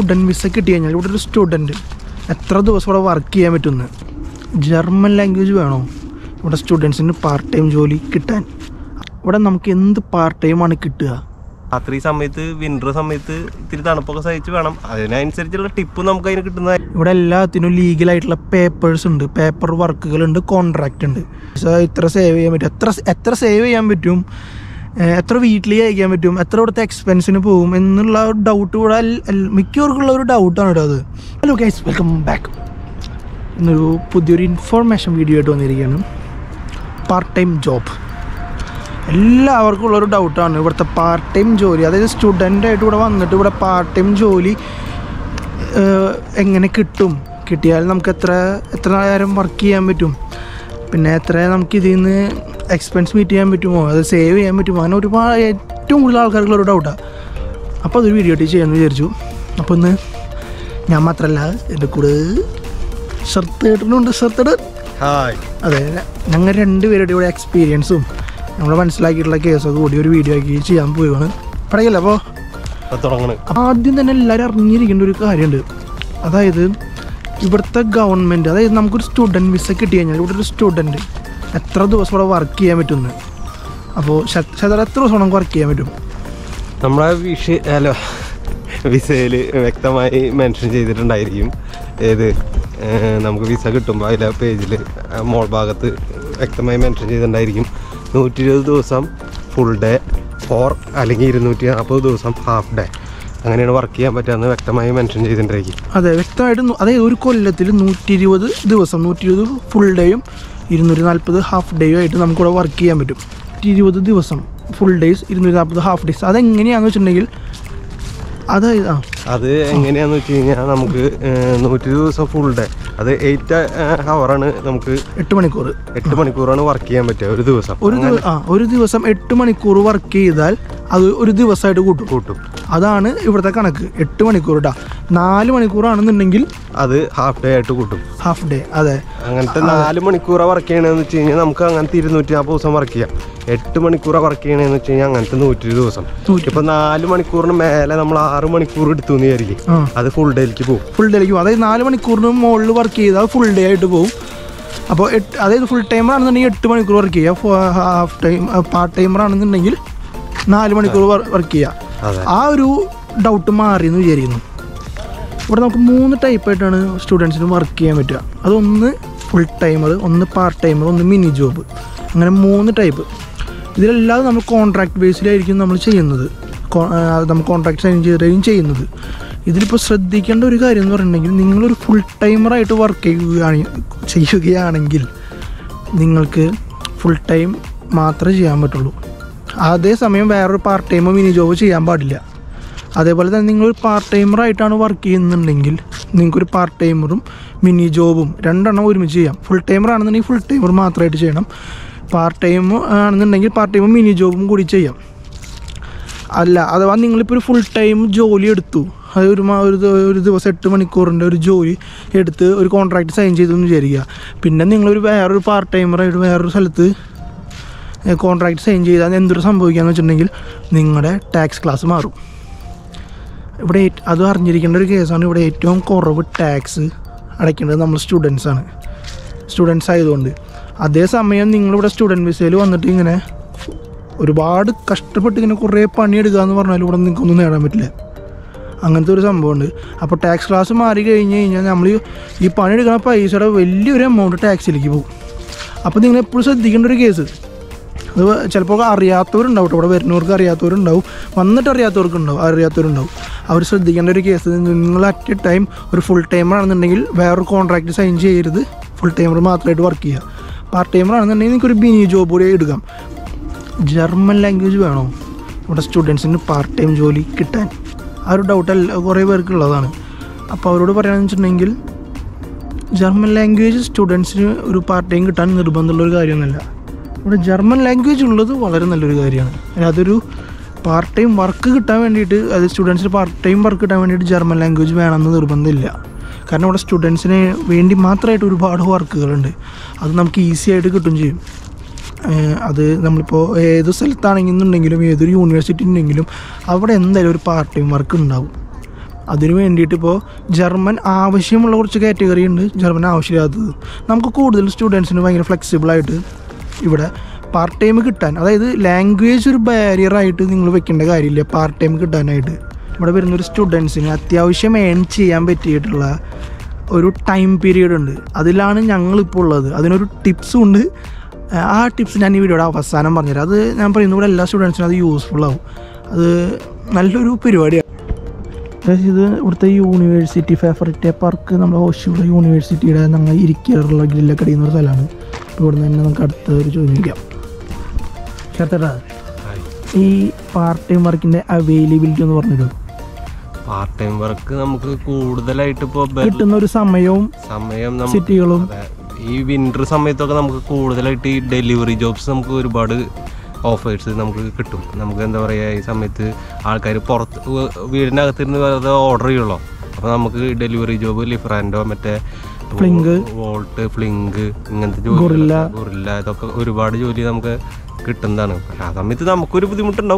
Student visa കിട്ടി കഴിഞ്ഞാൽ ഇവിടെ ഒരു സ്റ്റുഡൻറ്റ് എത്ര ദിവസം ഇവിടെ വർക്ക് ചെയ്യാൻ പറ്റുമെന്ന്. ജർമ്മൻ ലാംഗ്വേജ് വേണോ ഇവിടെ സ്റ്റുഡൻസിന് പാർട്ട് ടൈം ജോലി കിട്ടാൻ? ഇവിടെ നമുക്ക് എന്ത് പാർട്ട് ടൈമാണ് കിട്ടുക? രാത്രി സമയത്ത് വിൻ്റർ സമയത്ത് ഇത്തിരി തണുപ്പൊക്കെ സഹിച്ച് വേണം, അതിനനുസരിച്ചുള്ള ടിപ്പ് നമുക്ക് അതിന് കിട്ടുന്നത്. ഇവിടെ എല്ലാത്തിനും ലീഗലായിട്ടുള്ള പേപ്പേഴ്സ് ഉണ്ട്, പേപ്പർ വർക്കുകളുണ്ട്, കോൺട്രാക്റ്റ് ഉണ്ട്. ഇത്ര സേവ് ചെയ്യാൻ പറ്റും, എത്ര സേവ് ചെയ്യാൻ പറ്റും, എത്ര വീട്ടിലേക്ക് അയക്കാൻ പറ്റും, എത്ര ഇവിടുത്തെ എക്സ്പെൻസിന് പോകും എന്നുള്ള ഒരു ഡൗട്ട് ഇവിടെ മിക്കവർക്കുള്ള ഒരു ഡൗട്ടാണ് ഇവിടെ അത്. Hello guys, welcome back. ഇന്നൊരു പുതിയൊരു ഇൻഫോർമേഷൻ വീഡിയോ ആയിട്ട് വന്നിരിക്കുകയാണ്. പാർട്ട് ടൈം ജോബ് എല്ലാവർക്കും ഉള്ളൊരു ഡൗട്ടാണ് ഇവിടുത്തെ പാർട്ട് ടൈം ജോലി. അതായത് സ്റ്റുഡൻ്റായിട്ട് ഇവിടെ വന്നിട്ട് ഇവിടെ പാർട്ട് ടൈം ജോലി എങ്ങനെ കിട്ടും, കിട്ടിയാൽ നമുക്ക് എത്ര നേരം വർക്ക് ചെയ്യാൻ പറ്റും, പിന്നെ എത്ര നമുക്ക് ഇതിൽ നിന്ന് എക്സ്പെൻസ് മീറ്റ് ചെയ്യാൻ പറ്റുമോ, അത് സേവ് ചെയ്യാൻ പറ്റുമോ, അങ്ങനെ ഒരുപാട് ഏറ്റവും കൂടുതൽ ആൾക്കാർക്കുള്ളൊരു ഡൗട്ടാണ്. അപ്പോൾ അതൊരു വീഡിയോ ആയിട്ട് ചെയ്യാമെന്ന് വിചാരിച്ചു. അപ്പോൾ ഇന്ന് ഞാൻ മാത്രമല്ല, എൻ്റെ കൂടെ ഷർത്തേട്ടനുണ്ട്. ഹായ്. അതെ, ഞങ്ങൾ രണ്ടുപേരുടെ ഇവിടെ എക്സ്പീരിയൻസും നമ്മൾ മനസ്സിലാക്കിയിട്ടുള്ള കേസൊക്കെ കൂടി ഒരു വീഡിയോ ആക്കി ചെയ്യാൻ പോവുകയാണ്. പടയല്ല. അപ്പോൾ ആദ്യം തന്നെ എല്ലാവരും അറിഞ്ഞിരിക്കേണ്ട ഒരു കാര്യമുണ്ട്. അതായത് ഇവിടുത്തെ ഗവൺമെൻറ്, അതായത് നമുക്കൊരു സ്റ്റുഡൻറ്റ് വിസ കിട്ടി കഴിഞ്ഞാൽ ഇവിടെ ഒരു സ്റ്റുഡൻറ്റ് എത്ര ദിവസം ഇവിടെ വർക്ക് ചെയ്യാൻ പറ്റുമെന്ന്. അപ്പോൾ എത്ര ദിവസം നമുക്ക് വർക്ക് ചെയ്യാൻ പറ്റും? നമ്മളെ വിസയിൽ വ്യക്തമായി മെൻഷൻ ചെയ്തിട്ടുണ്ടായിരിക്കും. ഏത് നമുക്ക് വിസ കിട്ടുമ്പോൾ അതിലെ പേജിൽ മോൾ ഭാഗത്ത് വ്യക്തമായി മെൻഷൻ ചെയ്തിട്ടുണ്ടായിരിക്കും 120 ദിവസം ഫുൾ ഡേ ഓർ അല്ലെങ്കിൽ 240 ദിവസം ഹാഫ് ഡേ, അങ്ങനെയാണ് വർക്ക് ചെയ്യാൻ പറ്റുകയെന്ന് വ്യക്തമായി മെൻഷൻ ചെയ്തിട്ടുണ്ടായിരിക്കും. അതെ, വ്യക്തമായിട്ടും. അതായത് ഒരു കൊല്ലത്തിൽ 120 ദിവസം, 120 ഫുൾ ഡേയും 240 ഹാഫ് ഡേയും ആയിട്ട് നമുക്കിവിടെ വർക്ക് ചെയ്യാൻ പറ്റും. 120 ദിവസം ഫുൾ ഡേയ്സ്, 240 ഹാഫ് ഡേയ്സ്. അതെങ്ങനെയാണെന്ന് വെച്ചിട്ടുണ്ടെങ്കിൽ അത് എങ്ങനെയാണെന്ന് വെച്ച് കഴിഞ്ഞാൽ നമുക്ക് 120 ദിവസം ഫുൾ ഡേ, അത് 8 ഹവറാണ്, നമുക്ക് 8 മണിക്കൂറാണ് വർക്ക് ചെയ്യാൻ പറ്റുക ഒരു ദിവസം. ഒരു ദിവസം 8 മണിക്കൂർ വർക്ക് ചെയ്താൽ അത് ഒരു ദിവസമായിട്ട് കൂട്ടും. അതാണ് ഇവിടുത്തെ കണക്ക്. 8 മണിക്കൂർ 4 മണിക്കൂറാണെന്നുണ്ടെങ്കിൽ അത് ഹാഫ് ഡേ ആയിട്ട് കൂട്ടും. Half day. അതെ, അങ്ങനത്തെ 4 മണിക്കൂറാണ് വർക്ക് ചെയ്യണമെന്ന് വെച്ച് കഴിഞ്ഞാൽ നമുക്ക് അങ്ങനത്തെ 240 ദിവസം വർക്ക് ചെയ്യാം. 8 മണിക്കൂറാണ് വർക്ക് ചെയ്യണമെന്ന് വെച്ച് കഴിഞ്ഞാൽ അങ്ങനത്തെ 120 ദിവസം. ഇപ്പൊ 4 മണിക്കൂറിന് മേലെ നമ്മൾ 6 മണിക്കൂർ എടുത്തു എന്ന് വിചാരിക്കും, അത് ഫുൾ ഡേയിലേക്ക് പോകും. അതായത് 4 മണിക്കൂറിന് മുകളിൽ വർക്ക് ചെയ്താൽ ഫുൾ ഡേ ആയിട്ട് പോകും. അപ്പോൾ അതായത് ഫുൾ ടൈമർ ആണെന്നുണ്ടെങ്കിൽ 8 മണിക്കൂർ വർക്ക് ചെയ്യുക, ഹാഫ് ടൈം പാർട്ട് ടൈമർ ആണെന്നുണ്ടെങ്കിൽ 4 മണിക്കൂർ വർക്ക് ചെയ്യുക. ആ ഒരു ഡൗട്ട് മാറിയെന്ന് വിചാരിക്കുന്നു. ഇവിടെ നമുക്ക് 3 ടൈപ്പായിട്ടാണ് സ്റ്റുഡൻസിന് വർക്ക് ചെയ്യാൻ പറ്റുക. അതൊന്ന് ഫുൾ ടൈമർ, ഒന്ന് പാർട്ട് ടൈമർ, ഒന്ന് മിനി ജോബ്. അങ്ങനെ 3 ടൈപ്പ്. ഇതിലെല്ലാം നമ്മൾ കോൺട്രാക്ട് ബേസിലായിരിക്കും നമ്മൾ ചെയ്യുന്നത്, നമ്മൾ കോൺട്രാക്ട് സൈൻ ചെയ്തിട്ടായിരിക്കും ചെയ്യുന്നത്. ഇതിലിപ്പോൾ ശ്രദ്ധിക്കേണ്ട ഒരു കാര്യം എന്ന് പറഞ്ഞിട്ടുണ്ടെങ്കിൽ, നിങ്ങളൊരു ഫുൾ ടൈമറായിട്ട് വർക്ക് ചെയ്യുകയാണെങ്കിൽ നിങ്ങൾക്ക് ഫുൾ ടൈം മാത്രമേ ചെയ്യാൻ പറ്റുള്ളൂ. അതേസമയം വേറൊരു പാർട്ട് ടൈമോ മിനി ജോബോ ചെയ്യാൻ പാടില്ല. അതേപോലെ തന്നെ നിങ്ങളൊരു പാർട്ട് ടൈമറായിട്ടാണ് വർക്ക് ചെയ്യുന്നുണ്ടെങ്കിൽ നിങ്ങൾക്കൊരു പാർട്ട് ടൈമറും മിനി ജോബും രണ്ടെണ്ണം ഒരുമിച്ച് ചെയ്യാം. ഫുൾ ടൈമർ ആണെന്നുണ്ടെങ്കിൽ ഫുൾ ടൈമർ മാത്രമായിട്ട് ചെയ്യണം. പാർട്ട് ടൈം ആണെന്നുണ്ടെങ്കിൽ പാർട്ട് ടൈമും മിനി ജോബും കൂടി ചെയ്യാം. അല്ല, അഥവാ നിങ്ങളിപ്പോൾ ഒരു ഫുൾ ടൈം ജോലി എടുത്തു, അത് ഒരു ദിവസം 8 മണിക്കൂറിൻ്റെ ഒരു ജോലി എടുത്ത് ഒരു കോൺട്രാക്ട് സൈൻ ചെയ്തെന്ന് വിചാരിക്കുക. പിന്നെ നിങ്ങളൊരു വേറൊരു പാർട്ട് ടൈമറായിട്ട് വേറൊരു സ്ഥലത്ത് കോൺട്രാക്ട് സൈൻ ചെയ്താൽ എന്തൊരു സംഭവിക്കുകയെന്ന് വെച്ചിട്ടുണ്ടെങ്കിൽ നിങ്ങളുടെ ടാക്സ് ക്ലാസ് മാറും. ഇവിടെ അത് അറിഞ്ഞിരിക്കേണ്ട ഒരു കേസാണ്. ഇവിടെ ഏറ്റവും കുറവ് ടാക്സ് അടയ്ക്കേണ്ടത് നമ്മൾ സ്റ്റുഡൻസ് ആയതുകൊണ്ട്. അതേസമയം നിങ്ങളിവിടെ സ്റ്റുഡൻറ്റ് വിസയിൽ വന്നിട്ട് ഇങ്ങനെ ഒരുപാട് കഷ്ടപ്പെട്ട് ഇങ്ങനെ കുറേ പണിയെടുക്കുക എന്ന് പറഞ്ഞാൽ ഇവിടെ നിങ്ങൾക്കൊന്നും നേടാൻ പറ്റില്ല. അങ്ങനത്തെ ഒരു സംഭവമുണ്ട്. അപ്പോൾ ടാക്സ് ക്ലാസ് മാറി കഴിഞ്ഞ് കഴിഞ്ഞാൽ നമ്മൾ ഈ പണിയെടുക്കുന്ന പൈസയുടെ വലിയൊരു എമൗണ്ട് ടാക്സിലേക്ക് പോകും. അപ്പോൾ നിങ്ങൾ എപ്പോഴും ശ്രദ്ധിക്കേണ്ട ഒരു കേസ്, അത് ചിലപ്പോൾ അറിയാത്തവരുണ്ടാവും, ഇവിടെ വരുന്നവർക്ക് അറിയാത്തവരുണ്ടാവും, വന്നിട്ട് അറിയാത്തവരുണ്ടാവും. അവർ ശ്രദ്ധിക്കേണ്ട ഒരു കേസ്, നിങ്ങൾ അറ്റ് എ ടൈം ഒരു ഫുൾ ടൈമർ ആണെന്നുണ്ടെങ്കിൽ വേറൊരു കോൺട്രാക്ട് സൈൻ ചെയ്യരുത്, ഫുൾ ടൈമർ മാത്രമായിട്ട് വർക്ക് ചെയ്യുക. പാർട്ട് ടൈമർ ആണെന്നുണ്ടെങ്കിൽ നിങ്ങൾക്കൊരു മിനി ജോബ് കൂടി എടുക്കാം. ജർമ്മൻ ലാംഗ്വേജ് വേണോ ഇവിടെ സ്റ്റുഡൻസിന് പാർട്ട് ടൈം ജോലി കിട്ടാൻ? ആ ഒരു ഡൗട്ട് കുറേ പേർക്കുള്ളതാണ്. അപ്പോൾ അവരോട് പറയുകയാണെന്ന് വെച്ചിട്ടുണ്ടെങ്കിൽ, ജർമ്മൻ ലാംഗ്വേജ് സ്റ്റുഡൻസിന് ഒരു പാർട്ട് ടൈം കിട്ടാൻ നിർബന്ധമുള്ളൊരു കാര്യമൊന്നുമല്ല. ഇവിടെ ജർമ്മൻ ലാംഗ്വേജ് ഉള്ളത് വളരെ നല്ലൊരു കാര്യമാണ്. അതൊരു പാർട്ട് ടൈം വർക്ക് കിട്ടാൻ വേണ്ടിയിട്ട്, അത് സ്റ്റുഡൻസിന് പാർട്ട് ടൈം വർക്ക് കിട്ടാൻ വേണ്ടിയിട്ട് ജർമ്മൻ ലാംഗ്വേജ് വേണമെന്ന് നിർബന്ധമില്ല. കാരണം ഇവിടെ സ്റ്റുഡൻസിന് വേണ്ടി മാത്രമായിട്ട് ഒരുപാട് വർക്കുകളുണ്ട്. അത് നമുക്ക് ഈസി ആയിട്ട് കിട്ടും ചെയ്യും. അത് നമ്മളിപ്പോൾ ഏത് സ്ഥലത്താണെന്നുണ്ടെങ്കിലും ഏതൊരു യൂണിവേഴ്സിറ്റി ഉണ്ടെങ്കിലും അവിടെ എന്തായാലും ഒരു പാർട്ട് ടൈം വർക്ക് ഉണ്ടാവും. അതിന് വേണ്ടിയിട്ട് ഇപ്പോൾ ജർമ്മൻ ആവശ്യമുള്ള കുറച്ച് കാറ്റഗറി ഉണ്ട്, ജർമ്മൻ ആവശ്യമില്ലാത്തത്. നമുക്ക് കൂടുതൽ സ്റ്റുഡൻസിന് ഭയങ്കര ഫ്ലെക്സിബിളായിട്ട് ഇവിടെ പാർട്ട് ടൈം കിട്ടാൻ, അതായത് ലാംഗ്വേജ് ഒരു ബാരിയറായിട്ട് നിങ്ങൾ വെക്കേണ്ട കാര്യമില്ല. പാർട്ട് ടൈം കിട്ടാനായിട്ട് ഇവിടെ വരുന്നൊരു സ്റ്റുഡൻസിന് അത്യാവശ്യം ഏൺ ചെയ്യാൻ പറ്റിയിട്ടുള്ള ഒരു ടൈം പീരീഡ് ഉണ്ട്. അതിലാണ് ഞങ്ങളിപ്പോൾ ഉള്ളത്. അതിനൊരു ടിപ്സും ഉണ്ട്. ആ ടിപ്സ് ഞാൻ ഈ വീഡിയോയുടെ അവസാനം പറഞ്ഞുതരാം. അത് ഞാൻ പറയുന്നത് ഇവിടെ എല്ലാ സ്റ്റുഡൻസിനും അത് യൂസ്ഫുള്ളാവും. അത് നല്ലൊരു പരിപാടിയാണ്. ഇത് ഇവിടുത്തെ യൂണിവേഴ്സിറ്റി ഫേവറേറ്റ് പാർക്ക്, നമ്മുടെ ഹോഷിയുടെ യൂണിവേഴ്സിറ്റിയുടെ ഞങ്ങൾ ഇരിക്കാറുള്ള ഗ്രില്ലൊക്കെ അടിയുന്ന ഒരു സ്ഥലമാണ്. ഇവിടെ നിന്ന് തന്നെ നമുക്ക് അടുത്ത ഒരു ചോദിക്കാം. ചേർത്തേട്ടാ, ഈ പാർട്ട് ടൈം വർക്കിൻ്റെ അവൈലബിലിറ്റി എന്ന് പറഞ്ഞിട്ട് പാർട്ട് ടൈം വർക്ക് നമുക്ക് കൂടുതലായിട്ട് ഇപ്പോൾ കിട്ടുന്ന ഒരു സമയം സിറ്റികളും ഈ വിൻ്റർ സമയത്തൊക്കെ നമുക്ക് കൂടുതലായിട്ട് ഈ ഡെലിവറി ജോബ്സ് നമുക്ക് ഒരുപാട് ഓഫേഴ്സ് നമുക്ക് കിട്ടും. നമുക്ക് എന്താ പറയുക, ഈ സമയത്ത് ആൾക്കാർ പുറത്ത് വീടിനകത്തിരുന്ന് വെറുതെ ഓർഡർ ചെയ്യുള്ളൂ. അപ്പോൾ നമുക്ക് ഡെലിവറി ജോബ് ലിഫ്രാൻഡോ, മറ്റേ വോൾട്ട്, ഫ്ലിങ്ക്, ഇങ്ങനത്തെ ജോലി, ഗൊറില്ല, ഇതൊക്കെ ഒരുപാട് ജോലി നമുക്ക് കിട്ടുന്നതാണ്. പക്ഷെ ആ സമയത്ത് നമുക്കൊരു ബുദ്ധിമുട്ടുണ്ടാവും.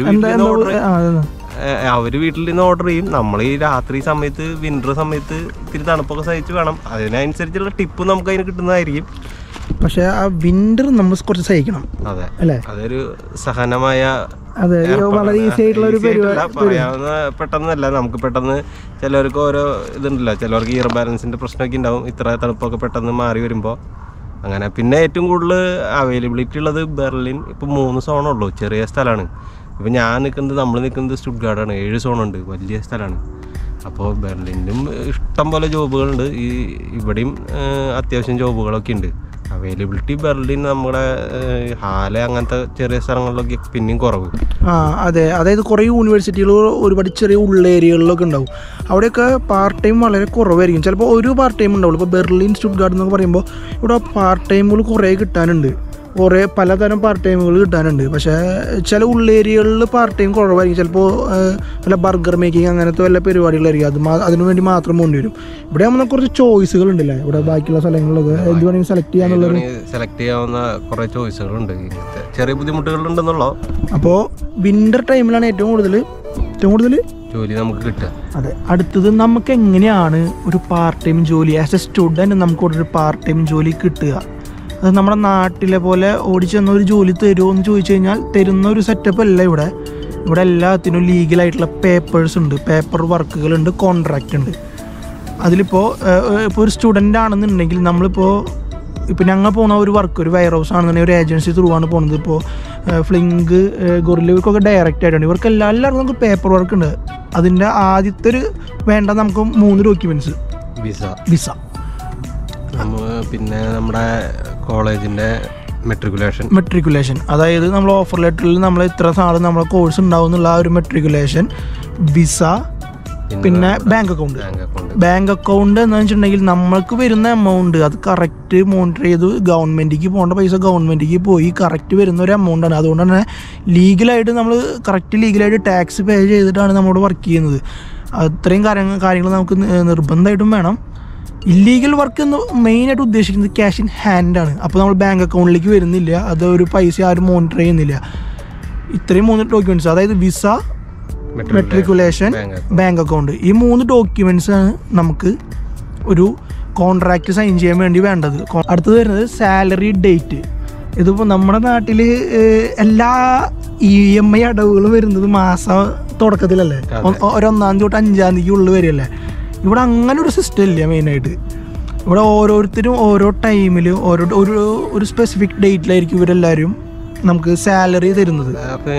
അവർ വീട്ടിൽ നിന്ന് ഓർഡർ ചെയ്യും. നമ്മൾ ഈ രാത്രി സമയത്ത് വിൻ്റർ സമയത്ത് ഇത്തിരി തണുപ്പൊക്കെ സഹിച്ച് വേണം. അതിനനുസരിച്ചുള്ള ടിപ്പ് നമുക്ക് അതിന് കിട്ടുന്നതായിരിക്കും. പക്ഷെ ആ വിൻ്റർ നമ്മൾ കുറച്ച് സഹിക്കണം. അതെ അല്ലേ, അതൊരു സഹനമായ, വളരെ ഈസി ആയിട്ടുള്ള ഒരു പറയാവുന്ന പെട്ടെന്നല്ല. നമുക്ക് പെട്ടെന്ന് ചിലവർക്ക് ഓരോ ഇതുണ്ടല്ലോ, ചിലവർക്ക് ഇയർ ബാലൻസിന്റെ പ്രശ്നമൊക്കെ ഉണ്ടാവും. ഇത്ര തണുപ്പൊക്കെ പെട്ടെന്ന് മാറി വരുമ്പോൾ അങ്ങനെ. പിന്നെ ഏറ്റവും കൂടുതൽ അവൈലബിലിറ്റി ഉള്ളത് ബെർലിൻ. ഇപ്പോൾ 3 സോണുള്ളൂ, ചെറിയ സ്ഥലമാണ്. ഇപ്പോൾ നമ്മൾ നിൽക്കുന്നത് സ്റ്റുട്ട്ഗാർട്ടാണ്. 7 സോണുണ്ട്, വലിയ സ്ഥലമാണ്. അപ്പോൾ ബെർലിനും ഇഷ്ടം പോലെ ജോബുകളുണ്ട്. ഇവിടെയും അത്യാവശ്യം ജോബുകളൊക്കെ ഉണ്ട്. അവൈലബിലിറ്റി ബെർലിൻ, നമ്മുടെ ഹാല, അങ്ങനത്തെ ചെറിയ സ്ഥലങ്ങളിലൊക്കെ പിന്നെയും കുറവ്. അതെ, അതായത് കുറേ യൂണിവേഴ്സിറ്റികൾ ഒരുപാട് ചെറിയ ഉള്ളേരിയകളിലൊക്കെ ഉണ്ടാവും. അവിടെയൊക്കെ പാർട്ട് ടൈം വളരെ കുറവായിരിക്കും. ചിലപ്പോൾ ഒരു പാർട്ട് ടൈം ഉണ്ടാവുള്ളൂ. ഇപ്പോൾ ബെർലിൻ, സ്റ്റുട്ട്ഗാർട്ട് എന്നൊക്കെ പറയുമ്പോൾ ഇവിടെ പാർട്ട് ടൈമുകൾ കുറേ കിട്ടാനുണ്ട്. കുറേ പലതരം പാർട്ട് ടൈമുകൾ കിട്ടാനുണ്ട്. പക്ഷേ ചില ഉള്ളേരിയകളിൽ പാർട്ട് ടൈം കുറവായിരിക്കും. ചിലപ്പോൾ വല്ല ബർഗർ മേക്കിങ് അങ്ങനത്തെ വല്ല പരിപാടികളായിരിക്കും. അതിനു വേണ്ടി മാത്രം പോകേണ്ടി വരും. ഇവിടെ ആകുമ്പോൾ കുറച്ച് ചോയ്സുകൾ ഉണ്ടല്ലേ, ഇവിടെ ബാക്കിയുള്ള സ്ഥലങ്ങളിലൊക്കെ എന്ത് വേണമെങ്കിൽ സെലക്ട് ചെയ്യാവുന്ന കുറേ ചോയ്സുകളുണ്ട്. ചെറിയ ബുദ്ധിമുട്ടുകളുണ്ടെന്നുള്ളൂ. അപ്പോൾ വിൻ്റർ ടൈമിലാണ് ഏറ്റവും കൂടുതൽ ജോലി നമുക്ക് കിട്ടുക. അതെ. അടുത്തത്, നമുക്ക് എങ്ങനെയാണ് ഒരു പാർട്ട് ടൈം ജോലി ആസ് എ സ്റ്റുഡൻറ്റ് നമുക്ക് ഇവിടെ ഒരു പാർട്ട് ടൈം ജോലി കിട്ടുക? അത് നമ്മുടെ നാട്ടിലെ പോലെ ഓടിച്ചെന്ന ഒരു ജോലി തരുമോ എന്ന് ചോദിച്ചു കഴിഞ്ഞാൽ തരുന്ന ഒരു സെറ്റപ്പ് അല്ല ഇവിടെ. ഇവിടെ എല്ലാത്തിനും ലീഗലായിട്ടുള്ള പേപ്പേഴ്സ് ഉണ്ട്, പേപ്പർ വർക്കുകളുണ്ട്, കോൺട്രാക്റ്റ് ഉണ്ട്. അതിലിപ്പോൾ ഒരു സ്റ്റുഡൻ്റ് ആണെന്നുണ്ടെങ്കിൽ നമ്മളിപ്പോൾ ഞങ്ങൾ പോകുന്ന ഒരു വർക്ക്, ഒരു വെയർ ഹൗസ് ആണെന്നുണ്ടെങ്കിൽ ഒരു ഏജൻസി ത്രൂ ആണ് പോകുന്നത്. ഇപ്പോൾ ഫ്ലിങ്ക്, ഗൊറില്ല, ഇവർക്കൊക്കെ ഡയറക്റ്റ് ആയിട്ടുണ്ട്. ഇവർക്ക് എല്ലാവർക്കും നമുക്ക് പേപ്പർ വർക്ക് ഉണ്ട്. അതിൻ്റെ ആദ്യത്തെ ഒരു വേണ്ട നമുക്ക് 3 ഡോക്യുമെൻറ്റ്സ്: വിസ, പിന്നെ നമ്മുടെ കോളേജിൻ്റെ മെട്രിക്കുലേഷൻ, അതായത് നമ്മൾ ഓഫർ ലെറ്ററിൽ നമ്മൾ ഇത്ര നാൾ നമ്മളെ കോഴ്സ് ഉണ്ടാവും എന്നുള്ള ആ ഒരു മെട്രിക്കുലേഷൻ, വിസ, പിന്നെ ബാങ്ക് അക്കൗണ്ട് എന്ന് വെച്ചിട്ടുണ്ടെങ്കിൽ നമ്മൾക്ക് വരുന്ന എമൗണ്ട് അത് കറക്റ്റ് മോണിറ്റർ ചെയ്ത് ഗവൺമെൻറ്റിക്ക് പോകേണ്ട പൈസ ഗവൺമെൻറ്റിക്ക് പോയി കറക്റ്റ് വരുന്ന ഒരു എമൗണ്ടാണ്. അതുകൊണ്ട് തന്നെ ലീഗലായിട്ട് നമ്മൾ ലീഗലായിട്ട് ടാക്സ് പേ ചെയ്തിട്ടാണ് നമ്മളോട് വർക്ക് ചെയ്യുന്നത്. അത്രയും കാര്യങ്ങൾ നമുക്ക് നിർബന്ധമായിട്ടും വേണം. ഇല്ലീഗൽ വർക്ക് എന്ന് മെയിനായിട്ട് ഉദ്ദേശിക്കുന്നത് ക്യാഷ് ഇൻ ഹാൻഡാണ്. അപ്പോൾ നമ്മൾ ബാങ്ക് അക്കൗണ്ടിലേക്ക് വരുന്നില്ല, അത് ഒരു പൈസ ആരും മോണിറ്റർ ചെയ്യുന്നില്ല. ഇത്രയും 3 ഡോക്യുമെൻറ്റ്സ്, അതായത് വിസ, മെട്രിക്കുലേഷൻ, ബാങ്ക് അക്കൗണ്ട്, ഈ 3 ഡോക്യുമെൻറ്റ്സാണ് നമുക്ക് ഒരു കോൺട്രാക്റ്റ് സൈൻ ചെയ്യാൻ വേണ്ടി വേണ്ടത്. അടുത്തത് വരുന്നത് സാലറി ഡേറ്റ്. ഇതിപ്പോൾ നമ്മുടെ നാട്ടിൽ എല്ലാ EMI അടവുകളും വരുന്നത് മാസം തുടക്കത്തിലല്ലേ, 1-ാം തീയതി തൊട്ട് 5-ാം തീയതിക്കുള്ളിൽ വരികയല്ലേ. ഇവിടെ അങ്ങനെ ഒരു സിസ്റ്റം ഇല്ല. മെയിനായിട്ട് ഇവിടെ ഓരോരുത്തരും ഓരോ ടൈമിൽ ഒരു സ്പെസിഫിക് ഡേറ്റിലായിരിക്കും ഇവരെല്ലാവരും നമുക്ക് സാലറി തരുന്നത്.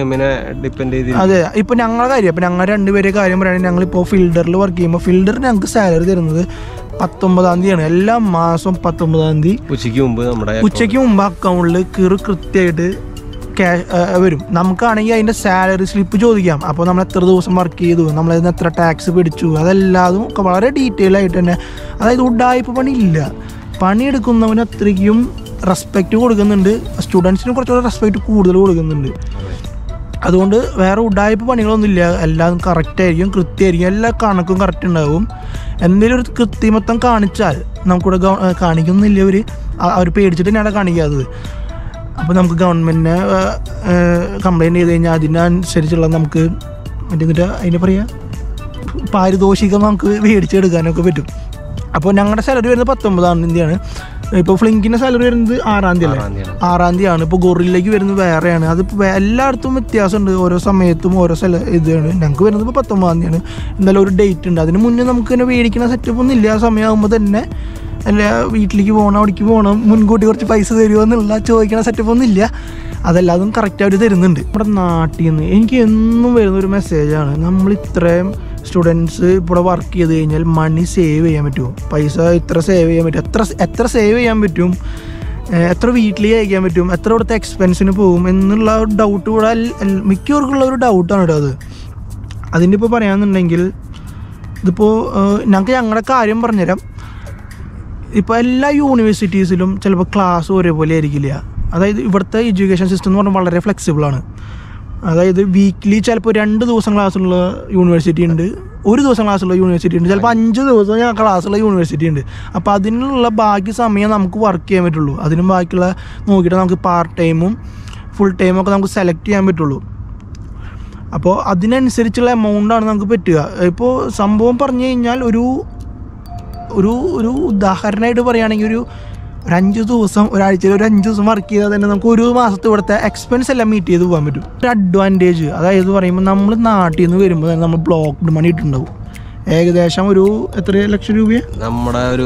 അതെ, ഇപ്പം ഞങ്ങളുടെ കാര്യം, അപ്പം ഞങ്ങൾ 2 പേരെ കാര്യം പറയുകയാണെങ്കിൽ ഞങ്ങളിപ്പോൾ ഫിൽഡറിൽ വർക്ക് ചെയ്യുമ്പോൾ ഫിൽഡറിന് ഞങ്ങൾക്ക് സാലറി തരുന്നത് 19-ാം തീയതിയാണ്. എല്ലാ മാസവും 19-ാം തീയതി ഉച്ചയ്ക്ക് മുമ്പ് അക്കൗണ്ടിൽ കൃത്യമായിട്ട് വരും. നമുക്കാണെങ്കിൽ അതിൻ്റെ സാലറി സ്ലിപ്പ് ചോദിക്കാം. അപ്പോൾ നമ്മൾ എത്ര ദിവസം വർക്ക് ചെയ്തു, നമ്മളതിന് എത്ര ടാക്സ് പിടിച്ചു, അതെല്ലാതും ഒക്കെ വളരെ ഡീറ്റെയിൽ ആയിട്ട് തന്നെ. അതായത് ഉഡായിപ്പ് പണിയില്ല, പണിയെടുക്കുന്നവന് അത്രയ്ക്കും റെസ്പെക്റ്റ് കൊടുക്കുന്നുണ്ട്. സ്റ്റുഡൻസിന് കുറച്ചുകൂടെ റെസ്പെക്റ്റ് കൂടുതൽ കൊടുക്കുന്നുണ്ട്. അതുകൊണ്ട് വേറെ ഉഡായിപ്പ് പണികളൊന്നുമില്ല. എല്ലാം കറക്റ്റായിരിക്കും, കൃത്യമായിരിക്കും, എല്ലാ കണക്കും കറക്റ്റ് ഉണ്ടാവും. എന്തെങ്കിലും ഒരു കൃത്രിമത്വം കാണിച്ചാൽ നമുക്കിവിടെ കാണിക്കുന്നില്ല. അവർ പേടിച്ചിട്ട് തന്നെയാണ് കാണിക്കാത്തത്. അപ്പോൾ നമുക്ക് ഗവൺമെൻറ്റിനെ കംപ്ലയിൻറ്റ് ചെയ്ത് കഴിഞ്ഞാൽ അതിനനുസരിച്ചുള്ള നമുക്ക് അതിന് പറയുക പാരിതോഷികം നമുക്ക് മേടിച്ചെടുക്കാനൊക്കെ പറ്റും. അപ്പോൾ ഞങ്ങളുടെ സാലറി വരുന്നത് 19-ാം തീയതിയാണ്. ഇപ്പോൾ ഫ്ലിങ്കിൻ്റെ സാലറി വരുന്നത് 6-ാം തീയതി അല്ലേ? 6-ാം തീയതിയാണ്. ഇപ്പോൾ ഗൊറില്ലയ്ക്ക് വരുന്നത് വേറെയാണ്. അതിപ്പോൾ എല്ലായിടത്തും വ്യത്യാസമുണ്ട്, ഓരോ സമയത്തും ഓരോ ഇതാണ്. ഞങ്ങൾക്ക് വരുന്നത് ഇപ്പോൾ 19-ാം തീയതിയാണ്. എന്തായാലും ഒരു ഡേറ്റ് ഉണ്ട്. അതിന് മുന്നേ നമുക്ക് തന്നെ മേടിക്കുന്ന സെറ്റപ്പ് ഒന്നും ഇല്ല. ആ സമയമാകുമ്പോൾ തന്നെ അല്ല വീട്ടിലേക്ക് പോകണം, അവിടേക്ക് പോകണം, മുൻകൂട്ടി കുറച്ച് പൈസ തരുമോ എന്നുള്ള ചോദിക്കുന്ന സെറ്റപ്പ് ഒന്നും ഇല്ല. അതെല്ലാതും കറക്റ്റ് അവർ തരുന്നുണ്ട്. നമ്മുടെ നാട്ടിൽ നിന്ന് എനിക്ക് എന്നും വരുന്നൊരു മെസ്സേജാണ്, നമ്മൾ ഇത്രയും സ്റ്റുഡൻസ് ഇവിടെ വർക്ക് ചെയ്ത് കഴിഞ്ഞാൽ മണി സേവ് ചെയ്യാൻ പറ്റുമോ, പൈസ ഇത്ര സേവ് ചെയ്യാൻ പറ്റും, എത്ര സേവ് ചെയ്യാൻ പറ്റും, എത്ര വീട്ടിലേക്ക് അയക്കാൻ പറ്റും, എത്ര ഇവിടുത്തെ എക്സ്പെൻസിന് പോകും എന്നുള്ള ഒരു ഡൗട്ട് ഇവിടെ മിക്കവർക്കുള്ള ഒരു ഡൗട്ടാണ് കേട്ടോ അത്. അതിൻ്റെ ഇപ്പോൾ പറയാമെന്നുണ്ടെങ്കിൽ ഇതിപ്പോൾ ഞങ്ങളുടെ കാര്യം പറഞ്ഞുതരാം. ഇപ്പോൾ എല്ലാ യൂണിവേഴ്സിറ്റീസിലും ചിലപ്പോൾ ക്ലാസ് ഒരേപോലെ ആയിരിക്കില്ല. അതായത് ഇവിടുത്തെ എഡ്യൂക്കേഷൻ സിസ്റ്റം എന്ന് പറഞ്ഞാൽ വളരെ ഫ്ലെക്സിബിളാണ്. അതായത് വീക്കിലി ചിലപ്പോൾ 2 ദിവസം ക്ലാസ്സുള്ള യൂണിവേഴ്സിറ്റി ഉണ്ട്, 1 ദിവസം ക്ലാസ്സുള്ള യൂണിവേഴ്സിറ്റി ഉണ്ട്, ചിലപ്പോൾ 5 ദിവസം ക്ലാസ്സുള്ള യൂണിവേഴ്സിറ്റി ഉണ്ട്. അപ്പോൾ അതിനുള്ള ബാക്കി സമയം നമുക്ക് വർക്ക് ചെയ്യാൻ പറ്റുള്ളൂ. അതിനും ബാക്കിയുള്ള നോക്കിയിട്ട് നമുക്ക് പാർട്ട് ടൈമും ഫുൾ ടൈമും ഒക്കെ നമുക്ക് സെലക്ട് ചെയ്യാൻ പറ്റുള്ളൂ. അപ്പോൾ അതിനനുസരിച്ചുള്ള എമൗണ്ടാണ് നമുക്ക് പറ്റുക. ഇപ്പോൾ സംഭവം പറഞ്ഞു കഴിഞ്ഞാൽ ഒരു ഉദാഹരണമായിട്ട് പറയുകയാണെങ്കിൽ ഒരു 5 ദിവസം ഒരാഴ്ചയിൽ ഒരു 5 ദിവസം വർക്ക് ചെയ്താൽ തന്നെ നമുക്ക് ഒരു മാസത്തെ ഇവിടുത്തെ എക്സ്പെൻസ് എല്ലാം മീറ്റ് ചെയ്ത് പോകാൻ പറ്റും. ഒരു അഡ്വാൻറ്റേജ് അതായത് പറയുമ്പോൾ നമ്മൾ നാട്ടിൽ നിന്ന് വരുമ്പോൾ തന്നെ നമ്മൾ ബ്ലോക്ക്ഡ് മണി ഇട്ടുണ്ടാവും. ഏകദേശം ഒരു എത്ര ലക്ഷം രൂപയാണ് നമ്മുടെ ഒരു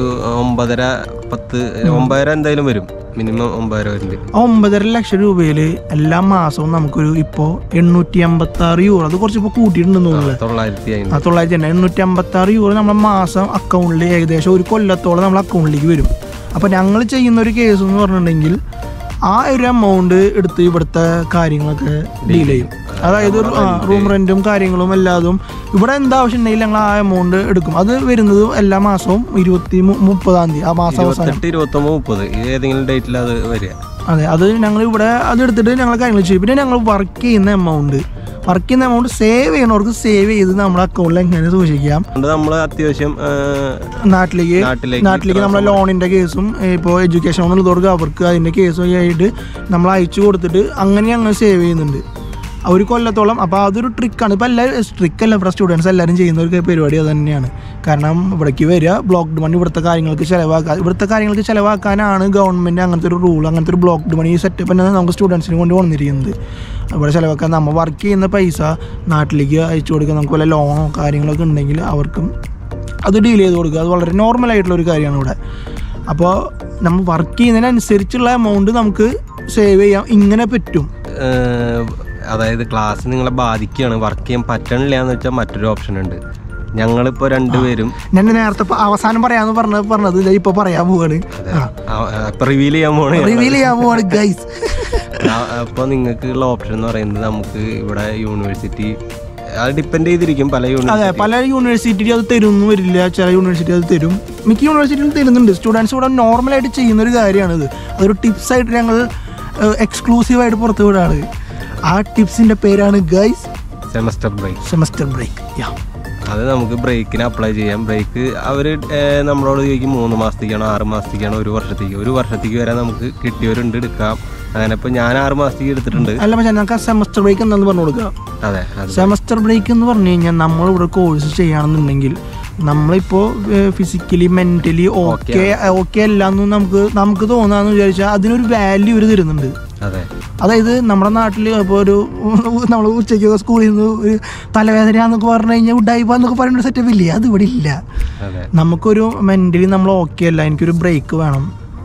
9.5 എന്തായാലും വരും, മിനിമം 9.5 വരുന്നുണ്ട്. 9.5 ലക്ഷം രൂപയിൽ എല്ലാ മാസവും നമുക്കൊരു ഇപ്പോൾ 856 യൂറോ, അത് കുറച്ച് ഇപ്പോൾ കൂട്ടിയിട്ടുണ്ടെന്ന് തോന്നുന്നത്, 856 യൂറോ നമ്മുടെ മാസം അക്കൗണ്ടിൽ ഏകദേശം ഒരു കൊല്ലത്തോളം നമ്മൾ അക്കൗണ്ടിലേക്ക് വരും. അപ്പോൾ ഞങ്ങൾ ചെയ്യുന്ന ഒരു കേസ് എന്ന് പറഞ്ഞിട്ടുണ്ടെങ്കിൽ ആ ഒരു എമൗണ്ട് എടുത്ത് ഇവിടുത്തെ കാര്യങ്ങളൊക്കെ ഡീൽ ചെയ്യും. അതായത് ഒരു റൂം റെൻറ്റും കാര്യങ്ങളും എല്ലാതും ഇവിടെ എന്താവശ്യം ഉണ്ടെങ്കിൽ ഞങ്ങൾ ആ എമൗണ്ട് എടുക്കും. അത് വരുന്നത് എല്ലാ മാസവും 30-30-ാം തീയതി, ആ മാസം അവസാനം 29-30 ഏതെങ്കിലും ഡേറ്റിൽ അത് വരിക. അതെ, അത് ഞങ്ങൾ ഇവിടെ അതെടുത്തിട്ട് ഞങ്ങൾ കാര്യങ്ങൾ ചെയ്യും. പിന്നെ ഞങ്ങൾ വർക്ക് ചെയ്യുന്ന എമൗണ്ട് സേവ് ചെയ്യണവർക്ക് സേവ് ചെയ്ത് നമ്മുടെ അക്കൗണ്ടിൽ എങ്ങനെ സൂക്ഷിക്കാം. നമ്മൾ അത്യാവശ്യം നാട്ടിലേക്ക് നമ്മളെ ലോണിൻ്റെ കേസും ഇപ്പോൾ എഡ്യൂക്കേഷൻ ലോണുള്ളവർക്ക് അവർക്ക് അതിൻ്റെ കേസും ആയിട്ട് നമ്മൾ അയച്ചു കൊടുത്തിട്ട് അങ്ങനെ ഞങ്ങൾ സേവ് ചെയ്യുന്നുണ്ട് ഒരു കൊല്ലത്തോളം. അപ്പോൾ അതൊരു ട്രിക്കാണ്. ഇപ്പോൾ എല്ലാവരും ട്രിക്കല്ല, ഇവിടെ സ്റ്റുഡൻസ് എല്ലാവരും ചെയ്യുന്ന ഒരു പരിപാടി അത് തന്നെയാണ്. കാരണം ഇവിടേക്ക് വരിക, ബ്ലോക്ക്ഡ് മണി ഇവിടുത്തെ കാര്യങ്ങൾക്ക് ചിലവാക്കാനാണ് ഗവൺമെൻറ് അങ്ങനത്തെ ഒരു റൂൾ, അങ്ങനത്തെ ഒരു ബ്ലോക്ക്ഡ് മണി സെറ്റപ്പ് തന്നെ നമുക്ക് സ്റ്റുഡൻസിന് കൊണ്ട് വന്നിരിക്കുന്നത്. ഇവിടെ ചിലവാക്കാൻ നമ്മൾ വർക്ക് ചെയ്യുന്ന പൈസ നാട്ടിലേക്ക് അയച്ചു കൊടുക്കുക. നമുക്ക് വല്ല ലോണോ കാര്യങ്ങളൊക്കെ ഉണ്ടെങ്കിൽ അവർക്കും അത് ഡീൽ ചെയ്ത് കൊടുക്കുക. അത് വളരെ നോർമലായിട്ടുള്ളൊരു കാര്യമാണ് ഇവിടെ. അപ്പോൾ നമ്മൾ വർക്ക് ചെയ്യുന്നതിനനുസരിച്ചുള്ള എമൗണ്ട് നമുക്ക് സേവ് ചെയ്യാം, ഇങ്ങനെ പറ്റും. അതായത് ക്ലാസ് നിങ്ങളെ ബാധിക്കുകയാണ്, വർക്ക് ചെയ്യാൻ പറ്റണില്ല എന്ന് വെച്ചാൽ മറ്റൊരു ഓപ്ഷൻ ഉണ്ട്. ഞങ്ങളിപ്പോൾ രണ്ടുപേരും ഞാൻ നേരത്തെ അവസാനം പറയാന്ന് പറഞ്ഞത് ഇപ്പൊ പറയാൻ പോവാണ്, റിവീൽ ചെയ്യാൻ പോവാണ് ഗൈസ്. അപ്പോൾ നിങ്ങൾക്ക് ഉള്ള ഓപ്ഷൻ എന്ന് പറയുന്നത് നമുക്ക് ഇവിടെ യൂണിവേഴ്സിറ്റി അത് ഡിപ്പെൻഡ് ചെയ്തിരിക്കും. പല യൂണിവേഴ്സിറ്റി അത് തരുമെന്ന് വരില്ല, ചില യൂണിവേഴ്സിറ്റി അത് തരും, മിക്ക യൂണിവേഴ്സിറ്റികളും തരുന്നുണ്ട്. സ്റ്റുഡൻസ് ഇവിടെ നോർമലായിട്ട് ചെയ്യുന്നൊരു കാര്യമാണിത്. അതൊരു ടിപ്സായിട്ട് ഞങ്ങൾ എക്സ്ക്ലൂസീവായിട്ട് പുറത്തു വിടാണ്. ആ ടിപ്സിന്റെ പേരാണ് ഗൈസ് സെമസ്റ്റർ ബ്രേക്ക്. അത് നമുക്ക് ബ്രേക്കിന് അപ്ലൈ ചെയ്യാം. ബ്രേക്ക് അവർ നമ്മളോട് ചോദിക്കും 3 മാസത്തേക്കാണോ 6 മാസത്തേക്കാണോ 1 വർഷത്തേക്ക് വരെ നമുക്ക് കിട്ടിയവരുണ്ട്, എടുക്കാം. അങ്ങനെ ഇപ്പോൾ ഞാൻ 6 മാസത്തേക്ക് എടുത്തിട്ടുണ്ട്. അല്ല, പക്ഷേ ഞങ്ങൾക്ക് സെമസ്റ്റർ ബ്രേക്ക് എന്താണെന്ന് പറഞ്ഞു കൊടുക്കുക. അതെ, സെമസ്റ്റർ ബ്രേക്ക് എന്ന് പറഞ്ഞു കഴിഞ്ഞാൽ നമ്മളിവിടെ കോഴ്സ് ചെയ്യുകയാണെന്നുണ്ടെങ്കിൽ നമ്മളിപ്പോൾ ഫിസിക്കലി മെൻ്റലി ഓക്കെ അല്ലാന്ന് നമുക്ക് തോന്നാന്ന് വിചാരിച്ചാൽ അതിനൊരു വാല്യൂ ഇവർ തരുന്നുണ്ട്. അതായത് നമ്മുടെ നാട്ടിൽ ഇപ്പോൾ നമ്മൾ ഉച്ചയ്ക്ക് സ്കൂളിൽ നിന്ന് ഒരു തലവേദനയാന്നൊക്കെ പറഞ്ഞു കഴിഞ്ഞാൽ ഉഡായിപ്പാന്നൊക്കെ പറയുന്ന ഒരു സെറ്റപ്പ് ഇല്ലേ, അത് ഇവിടെ ഇല്ല. നമുക്കൊരു മെൻ്റലി നമ്മൾ ഓക്കെ അല്ല, എനിക്കൊരു ബ്രേക്ക് വേണം,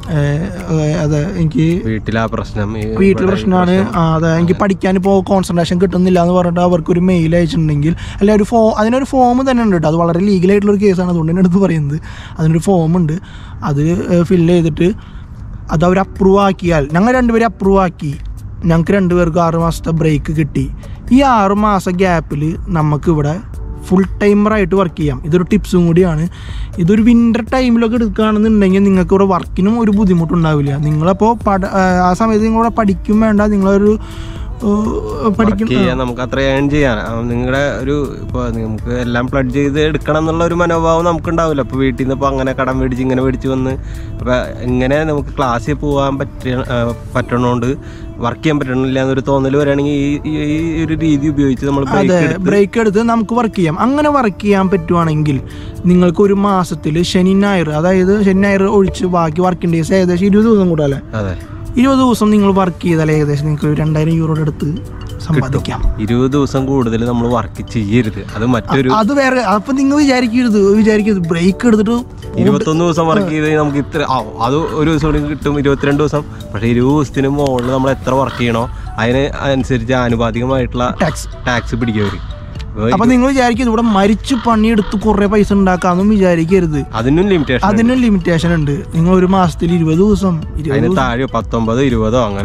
അതെ എനിക്ക് വീട്ടിലെ പ്രശ്നമാണ്, അതെ എനിക്ക് പഠിക്കാൻ ഇപ്പോൾ കോൺസെൻട്രേഷൻ കിട്ടുന്നില്ല എന്ന് പറഞ്ഞിട്ട് അവർക്കൊരു മെയിൽ അയച്ചിട്ടുണ്ടെങ്കിൽ അല്ലെ അതിനൊരു ഫോം തന്നെ ഉണ്ട് കേട്ടോ. അത് വളരെ ലീഗലായിട്ടുള്ളൊരു കേസാണ്, അതുകൊണ്ട് തന്നെ എടുത്ത് പറയുന്നത്. അതിനൊരു ഫോമുണ്ട്, അത് ഫില്ല് ചെയ്തിട്ട് അത് അവർ അപ്രൂവ് ആക്കിയാൽ, ഞങ്ങൾ 2 പേരും അപ്രൂവ് ആക്കി, ഞങ്ങൾക്ക് 2 പേർക്ക് 6 മാസത്തെ ബ്രേക്ക് കിട്ടി. ഈ 6 മാസം ഗ്യാപ്പിൽ നമുക്കിവിടെ ഫുൾ ടൈമറായിട്ട് വർക്ക് ചെയ്യാം. ഇതൊരു ടിപ്സും കൂടിയാണ്. ഇതൊരു വിൻ്റർ ടൈമിലൊക്കെ എടുക്കുകയാണെന്നുണ്ടെങ്കിൽ നിങ്ങൾക്ക് ഇവിടെ വർക്കിനും ഒരു ബുദ്ധിമുട്ടുണ്ടാവില്ല. നിങ്ങളപ്പോൾ ആ സമയത്ത് നിങ്ങളിവിടെ പഠിക്കും വേണ്ട, നിങ്ങളൊരു നമുക്ക് അത്ര ഏൺ ചെയ്യാൻ നിങ്ങളുടെ ഒരു ഇപ്പോൾ നമുക്ക് എല്ലാം പ്ലഡ് ചെയ്ത് എടുക്കണം എന്നുള്ള ഒരു മനോഭാവം നമുക്ക് ഉണ്ടാവില്ല. അപ്പോൾ വീട്ടിൽ നിന്ന് ഇപ്പോൾ അങ്ങനെ കടം മേടിച്ച് ഇങ്ങനെ മേടിച്ച് വന്ന് അപ്പോൾ ഇങ്ങനെ നമുക്ക് ക്ലാസ്സിൽ പോകാൻ പറ്റണോണ്ട് വർക്ക് ചെയ്യാൻ പറ്റണില്ല എന്നൊരു തോന്നൽ വരികയാണെങ്കിൽ ഈ ഒരു രീതി ഉപയോഗിച്ച് നമ്മൾ ബ്രേക്ക് എടുത്ത് നമുക്ക് വർക്ക് ചെയ്യാം. അങ്ങനെ വർക്ക് ചെയ്യാൻ പറ്റുവാണെങ്കിൽ നിങ്ങൾക്ക് ഒരു മാസത്തിൽ ശനി ഞായർ, അതായത് ശനി ഞായർ ഒഴിച്ച് ബാക്കി വർക്കിംഗ് ഡേയ്സ് ഏകദേശം 20 ദിവസം കൂടാല്ലേ? അതെ, 20 ദിവസം നിങ്ങൾ വർക്ക് ചെയ്താൽ ഏകദേശം നിങ്ങൾക്ക് ഒരു 2000 യൂറോയുടെ അടുത്ത് സമ്പാദിക്കാം. 20 ദിവസം കൂടുതൽ നമ്മൾ വർക്ക് ചെയ്യരുത്. അത് വേറെ. അപ്പൊ നിങ്ങൾ വിചാരിക്കരുത് ബ്രേക്ക് എടുത്തിട്ട് 21 ദിവസം വർക്ക് ചെയ്ത് നമുക്ക് ഇത്ര അത് ഒരു ദിവസം കൂടി കിട്ടും, 22 ദിവസം. പക്ഷെ 20 ദിവസത്തിന് മുകളിൽ നമ്മൾ എത്ര വർക്ക് ചെയ്യണോ അതിന് അനുസരിച്ച് ആനുപാതികമായിട്ടുള്ള ടാക്സ് പിടിക്കും. അപ്പൊ നിങ്ങൾ വിചാരിക്കരുത് ഇവിടെ മരിച്ചു പണിയെടുത്ത് കുറെ പൈസ ഉണ്ടാക്കാന്നും വിചാരിക്കരുത്. അതിനും ലിമിറ്റേഷൻ ഉണ്ട്. നിങ്ങൾ ഒരു മാസത്തിൽ 20 ദിവസം 19, 20 അങ്ങനെ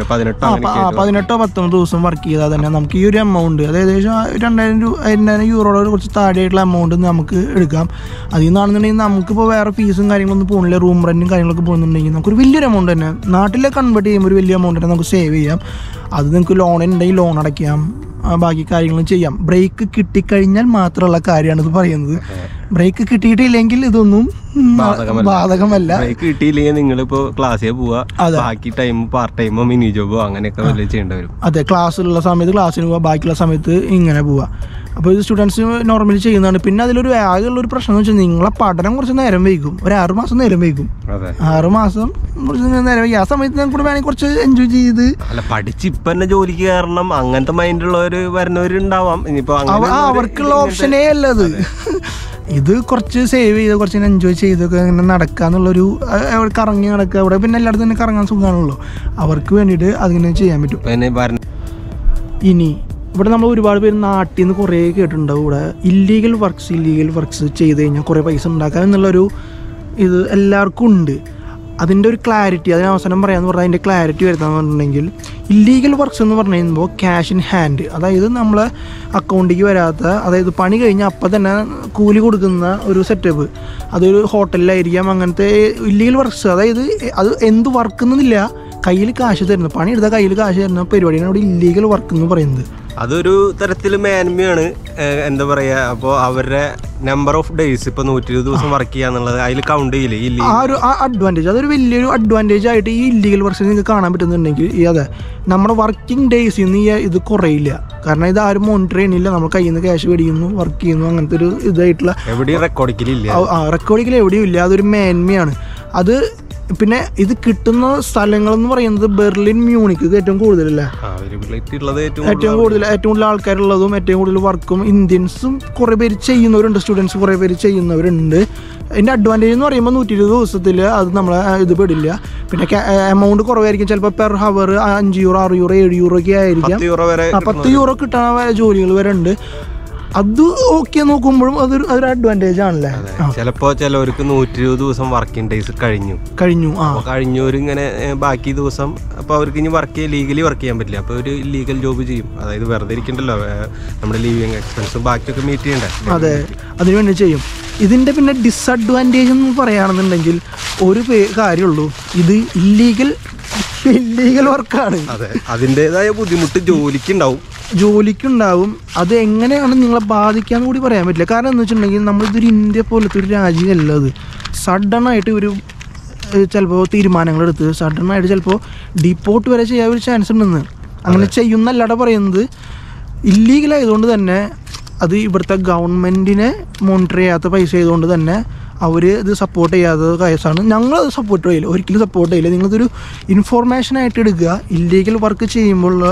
18-19 ദിവസം വർക്ക് ചെയ്താൽ തന്നെ നമുക്ക് ഈ ഒരു എമൗണ്ട്, അതായത് ഏകദേശം 2000 യൂറോയുടെ കുറച്ച് താഴെയായിട്ടുള്ള എമൗണ്ട് നമുക്ക് എടുക്കാം. അതിൽ നിന്നാണെന്നുണ്ടെങ്കിൽ നമുക്കിപ്പോൾ വേറെ ഫീസും കാര്യങ്ങളൊന്നും പോകുന്നില്ല, റൂം റെന്റും കാര്യങ്ങളൊക്കെ പോകുന്നുണ്ടെങ്കിൽ നമുക്കൊരു വലിയൊരു എമൗണ്ട് തന്നെ നാട്ടിലെ കൺവേർട്ട് ചെയ്യുമ്പോൾ ഒരു വലിയ എമൗണ്ട് തന്നെ നമുക്ക് സേവ് ചെയ്യാം. അത് നിങ്ങൾക്ക് ലോൺ ഉണ്ടെങ്കിൽ ലോൺ അടയ്ക്കാം, ബാക്കി കാര്യങ്ങളും ചെയ്യാം. ബ്രേക്ക് കിട്ടിക്കഴിഞ്ഞാൽ മാത്രമുള്ള കാര്യമാണ് ഇത് പറയുന്നത്. ബ്രേക്ക് കിട്ടിയിട്ടില്ലെങ്കിൽ ഇതൊന്നും ബാധകമല്ല. ബ്രേക്ക് കിട്ടിയില്ലെങ്കിൽ നിങ്ങളിപ്പോ ക്ലാസ്സിൽ പോവാ, ബാക്കി ടൈം പാർട്ട് ടൈമോ മിനി ജോബോ അങ്ങനെയൊക്കെ ചെയ്യേണ്ടി വരും. അതെ, ക്ലാസ്സിലുള്ള സമയത്ത് ക്ലാസ്സിന് പോവാ, ബാക്കിയുള്ള സമയത്ത് ഇങ്ങനെ പോവാ. അപ്പോൾ ഇത് സ്റ്റുഡൻസ് നോർമലി ചെയ്യുന്നതാണ്. പിന്നെ അതിലൊരു ആകെയുള്ളൊരു പ്രശ്നം എന്ന് വെച്ചാൽ നിങ്ങളെ പഠനം കുറച്ച് നേരം വൈകും, ഒരു 6 മാസം നേരം വൈകും. 6 മാസം കുറച്ച് നേരം വൈകും. ആ സമയത്ത് ഞാൻ കൂടെ വേണമെങ്കിൽ കുറച്ച് എൻജോയ് ചെയ്ത് പഠിച്ച് ഇപ്പൊ തന്നെ ജോലിക്ക് കാരണം അങ്ങനത്തെ മൈൻഡുള്ളവര് വരുന്നവരുണ്ടാവാം. ഇനിയിപ്പോ അവർക്കുള്ള ഓപ്ഷനേ അല്ലത്. ഇത് കുറച്ച് സേവ് ചെയ്ത് കുറച്ച് എൻജോയ് ചെയ്തൊക്കെ ഇങ്ങനെ നടക്കാന്നുള്ളൊരു കറങ്ങി നടക്കുക. അവിടെ പിന്നെ എല്ലായിടത്തും തന്നെ കറങ്ങാൻ സുഖമാണല്ലോ. അവർക്ക് വേണ്ടിയിട്ട് അതിങ്ങനെ ചെയ്യാൻ പറ്റും. ഇനി ഇവിടെ നമ്മൾ ഒരുപാട് പേര് നാട്ടിൽ നിന്ന് കുറേ കേട്ടിട്ടുണ്ടാവും, ഇവിടെ ഇല്ലീഗൽ വർക്ക്സ് ചെയ്ത് കഴിഞ്ഞാൽ കുറേ പൈസ ഉണ്ടാക്കാം എന്നുള്ളൊരു ഇത് എല്ലാവർക്കും ഉണ്ട്. അതിൻ്റെ ഒരു ക്ലാരിറ്റി, അതിന് അവസാനം പറയാമെന്ന് പറഞ്ഞാൽ അതിൻ്റെ ക്ലാരിറ്റി വരുത്താന്ന് പറഞ്ഞിട്ടുണ്ടെങ്കിൽ ഇല്ലീഗൽ വർക്ക്സ് എന്ന് പറഞ്ഞു കഴിയുമ്പോൾ ക്യാഷ് ഇൻ ഹാൻഡ്, അതായത് നമ്മളെ അക്കൗണ്ടിലേക്ക് വരാത്ത, അതായത് പണി കഴിഞ്ഞാൽ അപ്പം തന്നെ കൂലി കൊടുക്കുന്ന ഒരു സെറ്റപ്പ്. അതൊരു ഹോട്ടലിലായിരിക്കാം. അങ്ങനത്തെ ഇല്ലീഗൽ വർക്ക്സ്, അതായത് അത് എന്ത് വർക്ക് എന്നില്ല, കയ്യിൽ കാശ് തരുന്നത്, പണിയെടുത്താൽ കയ്യിൽ കാശ് തരുന്ന പരിപാടിയാണ് ഇവിടെ ഇല്ലീഗൽ വർക്ക് എന്ന് പറയുന്നത്. അതൊരു തരത്തിൽ മേന്മയാണ്, എന്താ പറയുക. അപ്പോൾ അവരുടെ നമ്പർ ഓഫ് ഡേയ്സ് ഇപ്പോൾ 120 ദിവസം വർക്ക് ചെയ്യാന്നുള്ളത് അതിൽ കൗണ്ട് ചെയ്യില്ലേ, ആ ഒരു അഡ്വാൻറ്റേജ്, അതൊരു വലിയൊരു അഡ്വാൻറ്റേജ് ആയിട്ട് ഈ ഇല്ലീഗൽ വർക്ക്സ് നിങ്ങൾക്ക് കാണാൻ പറ്റുന്നുണ്ടെങ്കിൽ അതെ നമ്മുടെ വർക്കിംഗ് ഡേയ്സിൽ നിന്ന് ഇത് കുറയില്ല. കാരണം ഇത് ആരും മോണിറ്റർ ചെയ്യണില്ല, നമ്മൾ കയ്യിൽ നിന്ന് ക്യാഷ് മേടിക്കുന്നു, വർക്ക് ചെയ്യുന്നു, അങ്ങനത്തെ ഒരു ഇതായിട്ടുള്ള എവിടെയും റെക്കോർഡിങ്ങിൽ എവിടെയും ഇല്ല. അതൊരു മേന്മയാണ്. അത് പിന്നെ ഇത് കിട്ടുന്ന സ്ഥലങ്ങളെന്ന് പറയുന്നത് ബെർലിൻ, മ്യൂണിക്ക് ഏറ്റവും കൂടുതലല്ലേ, ഏറ്റവും കൂടുതൽ ആൾക്കാരുള്ളതും ഏറ്റവും കൂടുതൽ വർക്കും ഇന്ത്യൻസും കുറേ പേര് ചെയ്യുന്നവരുണ്ട്, സ്റ്റുഡൻസ് കുറേ പേര് ചെയ്യുന്നവരുണ്ട്. അതിൻ്റെ അഡ്വാൻറ്റേജ് എന്ന് പറയുമ്പോൾ 120 ദിവസത്തിൽ അത് നമ്മളെ ഇത് പെടില്ല. പിന്നെ എമൗണ്ട് കുറവായിരിക്കും, ചിലപ്പോൾ per hour 5 euro 6 euro 7 euro ഒക്കെ ആയിരിക്കാം. 10 യൂറോ കിട്ടാൻ ജോലികൾ വരെ ഉണ്ട്. അത് ഓക്കെ നോക്കുമ്പോഴും അതൊരു അഡ്വാൻറ്റേജ് ആണല്ലേ. ചിലപ്പോ ചിലവർക്ക് 120 ദിവസം വർക്കിംഗ് ഡേയ്സ് കഴിഞ്ഞവരിങ്ങനെ ബാക്കി ദിവസം അപ്പൊ അവർക്ക് ഇനി ലീഗലി വർക്ക് ചെയ്യാൻ പറ്റില്ല. അപ്പൊ ഒരു ഇല്ലീഗൽ ജോബ് ചെയ്യും. അതായത് വെറുതെ ഇരിക്കണ്ടല്ലോ, നമ്മുടെ ലീവിങ് എക്സ്പെൻസും ബാക്കിയൊക്കെ മീറ്റ് ചെയ്യണ്ടേ. അതെ, അതിനുവേണ്ടി ചെയ്യും. ഇതിന്റെ പിന്നെ ഡിസഡ്വാൻറ്റേജ് എന്ന് പറയുകയാണെന്നുണ്ടെങ്കിൽ ഒരു കാര്യമുള്ളൂ, ഇത് ഇല്ലീഗൽ വർക്കാണ്. അതെ, അതിൻ്റെതായ ബുദ്ധിമുട്ട് ജോലിക്കുണ്ടാവും. അത് എങ്ങനെയാണ് നിങ്ങളെ ബാധിക്കാന്ന് കൂടി പറയാൻ പറ്റില്ല. കാരണം എന്ന് വെച്ചിട്ടുണ്ടെങ്കിൽ നമ്മളിതൊരു ഇന്ത്യ പോലത്തെ ഒരു രാജ്യമല്ല. അത് സഡനായിട്ട് ഒരു ചിലപ്പോൾ തീരുമാനങ്ങളെടുത്ത് സഡനായിട്ട് ചിലപ്പോൾ ഡിപ്പോർട്ട് വരെ ചെയ്യാൻ ഒരു ചാൻസ് ഉണ്ടെന്ന്. അങ്ങനെ ചെയ്യുന്നല്ലാതെ പറയുന്നത് ഇല്ലീഗലായതുകൊണ്ട് തന്നെ അത് ഇവിടുത്തെ ഗവൺമെൻറ്റിനെ മോണിറ്റർ ചെയ്യാത്ത പൈസ ആയതുകൊണ്ട് തന്നെ അവർ ഇത് സപ്പോർട്ട് ചെയ്യാത്ത കേസാണ്. ഞങ്ങളത് സപ്പോർട്ട് ചെയ്യില്ല, ഒരിക്കലും സപ്പോർട്ട് ചെയ്യില്ല. നിങ്ങളിതൊരു ഇൻഫോർമേഷനായിട്ട് എടുക്കുക. ഇല്ലീഗൽ വർക്ക് ചെയ്യുമ്പോഴുള്ള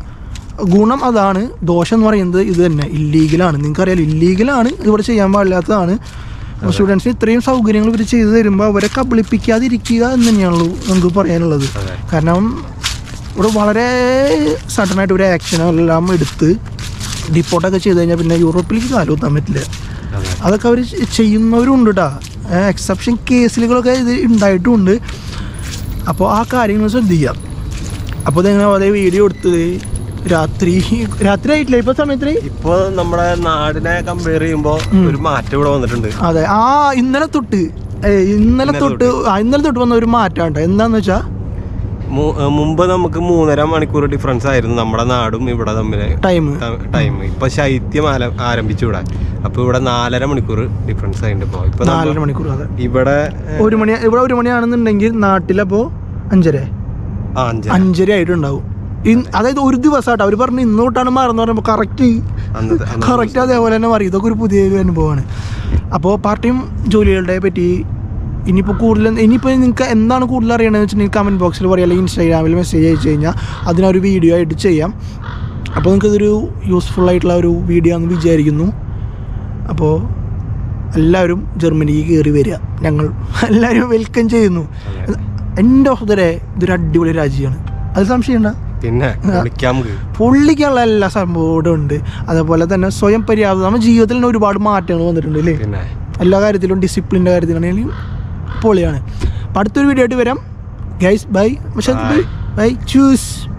ഗുണം അതാണ്, ദോഷം എന്ന് പറയുന്നത് ഇത് തന്നെ, ഇല്ലീഗലാണ്. നിങ്ങൾക്കറിയാലോ, ഇല്ലീഗലാണ്, ഇവിടെ ചെയ്യാൻ പാടില്ലാത്തതാണ്. സ്റ്റുഡൻസിന് ഇത്രയും സൗകര്യങ്ങൾ ഇവർ ചെയ്തു തരുമ്പോൾ അവരെ കബളിപ്പിക്കാതിരിക്കുക എന്ന് തന്നെയാണല്ലോ നമുക്ക് പറയാനുള്ളത്. കാരണം ഇവിടെ വളരെ സഡനായിട്ട് ഒരു ആക്ഷനെല്ലാം എടുത്ത് ഡിപ്പോർട്ടൊക്കെ ചെയ്ത് കഴിഞ്ഞാൽ പിന്നെ യൂറോപ്പിലേക്ക് കാലുകുത്താൻ പറ്റില്ല. അതൊക്കെ അവർ ചെയ്യുന്നവരുണ്ട് കേട്ടോ. എക്സെപ്ഷൻ കേസുകളൊക്കെ ഇത് ഉണ്ടായിട്ടുമുണ്ട്. അപ്പോൾ ആ കാര്യങ്ങൾ ശ്രദ്ധിക്കാം. അപ്പോൾ ഇതെങ്ങനെ അതേ വീഡിയോ എടുത്തത് രാത്രി ആയിട്ടില്ല ഇപ്പൊ സമയത്ത്. ഇപ്പൊ നമ്മുടെ നാടിനെ കമ്പയർ ചെയ്യുമ്പോ ഒരു മാറ്റം ഇവിടെ വന്നിട്ടുണ്ട്. അതെ, ഇന്നലെ തൊട്ട് വന്ന ഒരു മാറ്റം ഉണ്ട്. എന്താന്ന് വെച്ചാ മുമ്പ് നമുക്ക് 3.5 മണിക്കൂർ ഡിഫറൻസ് ആയിരുന്നു നമ്മുടെ നാടും ഇവിടെ തമ്മിൽ ടൈം. ഇപ്പൊ ശൈത്യം ആരംഭിച്ചു ഇവിടെ. അപ്പൊ ഇവിടെ 4.5 മണിക്കൂർ ഡിഫറൻസ് ആയിട്ട് ഇപ്പൊ 4.5 മണിക്കൂർ. ഇവിടെ 1 മണി, ഇവിടെ 1 മണിയാണെന്നുണ്ടെങ്കിൽ നാട്ടിലപ്പോ 5:30 ആയിട്ടുണ്ടാവും. അതായത് ഒരു ദിവസമായിട്ട് അവർ പറഞ്ഞു ഇന്ന് തൊട്ടാണ് മാറുന്ന പറയുമ്പോൾ കറക്റ്റ് അതേപോലെ തന്നെ മാറി. ഇതൊക്കെ ഒരു പുതിയ അനുഭവമാണ്. അപ്പോൾ പാർട്ട് ടൈം ജോലികളുടെ പറ്റി ഇനിയിപ്പോൾ നിങ്ങൾക്ക് എന്താണ് കൂടുതൽ അറിയണമെന്ന് വെച്ചിട്ടുണ്ടെങ്കിൽ കമൻറ്റ് ബോക്സിൽ പറയുക, അല്ലെങ്കിൽ ഇൻസ്റ്റാഗ്രാമിൽ മെസ്സേജ് അയച്ചു കഴിഞ്ഞാൽ അതിനൊരു വീഡിയോ ആയിട്ട് ചെയ്യാം. അപ്പോൾ നിങ്ങൾക്കിതൊരു യൂസ്ഫുൾ ആയിട്ടുള്ള ഒരു വീഡിയോ ആണെന്ന് വിചാരിക്കുന്നു. അപ്പോൾ എല്ലാവരും ജർമ്മനിക്ക് കയറി വരിക, ഞങ്ങൾ എല്ലാവരും വെൽക്കം ചെയ്യുന്നു. എൻഡ് ഓഫ് ദ ഡേ ഇതൊരു അടിപൊളി രാജ്യമാണ്, അത് സംശയമുണ്ടോ? പിന്നെ പൊള്ളിക്കാനുള്ള എല്ലാ സംഭവവും ഉണ്ട്. അതേപോലെ തന്നെ സ്വയം പര്യാപ്തത, നമ്മുടെ ജീവിതത്തിൽ തന്നെ ഒരുപാട് മാറ്റങ്ങൾ വന്നിട്ടുണ്ട് അല്ലേ, എല്ലാ കാര്യത്തിലും. ഡിസിപ്ലിൻ്റെ കാര്യത്തിലാണെങ്കിലും പൊളിയാണ്. അപ്പം അടുത്തൊരു വീഡിയോ ആയിട്ട് വരാം ഗൈസ്. ബൈ. ബൈ. ചൂസ്.